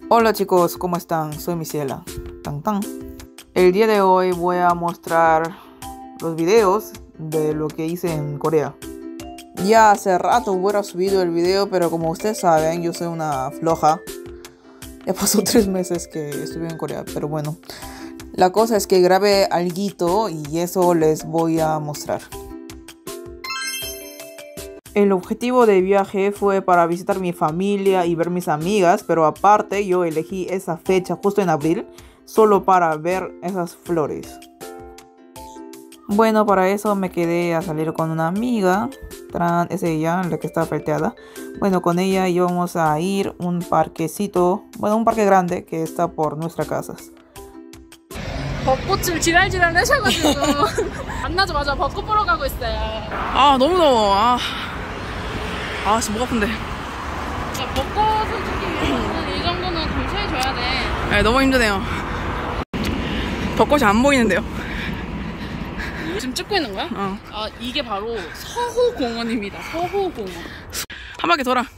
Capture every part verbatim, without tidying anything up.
Hola chicos, ¿cómo están? Soy Miciela. Tan tan. El día de hoy voy a mostrar los videos de lo que hice en Corea. Ya hace rato hubiera subido el video, pero como ustedes saben, yo soy una floja. Ya pasó tres meses que estuve en Corea, pero bueno. La cosa es que grabé alguito y eso les voy a mostrar. El objetivo del viaje fue para visitar mi familia y ver mis amigas, pero aparte yo elegí esa fecha justo en abril solo para ver esas flores. Bueno, para eso me quedé a salir con una amiga, Tran, es ella, la que está pelteada. Bueno, con ella íbamos a ir a un parquecito, bueno, un parque grande que está por nuestra casa. 벚꽃을 지랄지랄 하셔가지고 만나자마자 벚꽃 보러 가고 있어요. 아 너무 더워. 아, 아 진짜 목 아픈데. 그러니까 벚꽃을 찍기 위해서는 이 정도는 근처에 줘야 돼. 네, 너무 힘드네요. 벚꽃이 안 보이는데요. 지금 찍고 있는 거야? 어. 아 이게 바로 서호공원입니다. 서호공원. 한 바퀴 돌아.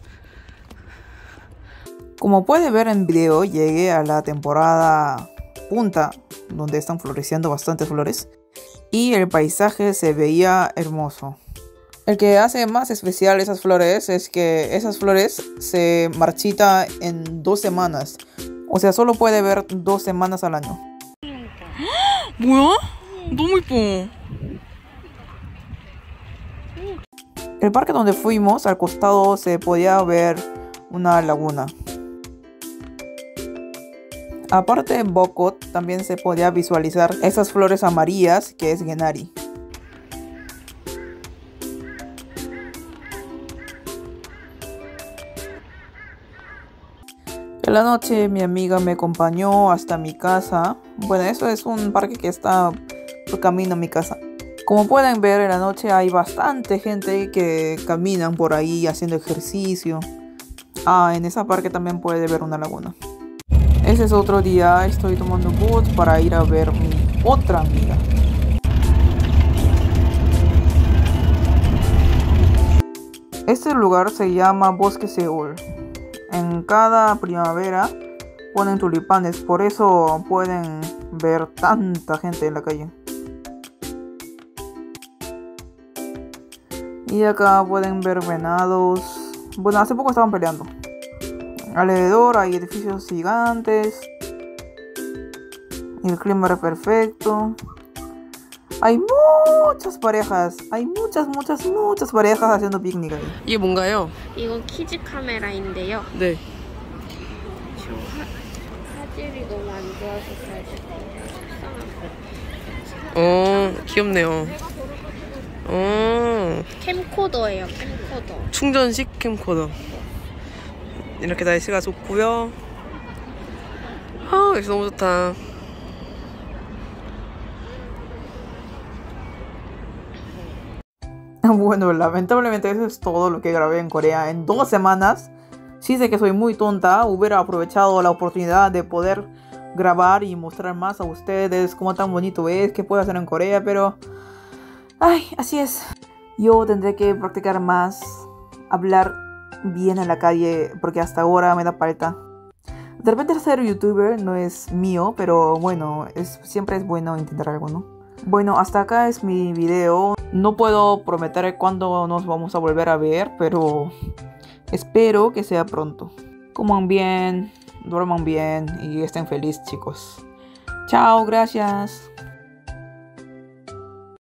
Como puede ver en video, llegué a la temporada punta, donde están floreciendo bastantes flores, y el paisaje se veía hermoso. El que hace más especial esas flores es que esas flores se marchitan en dos semanas. O sea, solo puede ver dos semanas al año. 뭐야? 너무 이뻐. El parque donde fuimos, al costado se podía ver una laguna. Aparte de Bokot, también se podía visualizar esas flores amarillas que es Genari. En la noche mi amiga me acompañó hasta mi casa. Bueno, eso es un parque que está por camino a mi casa. Como pueden ver, en la noche hay bastante gente que caminan por ahí haciendo ejercicio. Ah, en ese parque también puede ver una laguna. Ese es otro día, estoy tomando bus para ir a ver mi otra amiga. Este lugar se llama Bosque Seúl. En cada primavera ponen tulipanes, por eso pueden ver tanta gente en la calle. Y acá pueden ver venados. Bueno, hace poco estaban peleando. Alrededor hay edificios gigantes. El clima era perfecto. Hay muchas parejas. Hay muchas, muchas, muchas parejas haciendo picnic ahí. 이게 뭔가요? 이건 키즈 카메라인데요. 네. 저 화, 화질이 너무 안 좋아서 잘 속상한 어, 귀엽네요. 어, 캠코더예요. 캠코더. 충전식 캠코더. 이렇게 날씨가 좋고요. 아, 날씨 너무 좋다. Bueno, lamentablemente eso es todo lo que grabé en Corea en dos semanas. Sí sé que soy muy tonta, hubiera aprovechado la oportunidad de poder grabar y mostrar más a ustedes cómo tan bonito es, qué puedo hacer en Corea, pero... Ay, así es. Yo tendré que practicar más, hablar bien en la calle, porque hasta ahora me da falta. De repente ser youtuber no es mío, pero bueno, es, siempre es bueno intentar algo, ¿no? Bueno, hasta acá es mi video. No puedo prometer cuándo nos vamos a volver a ver, pero espero que sea pronto. Coman bien, duerman bien y estén felices, chicos. Chao, gracias.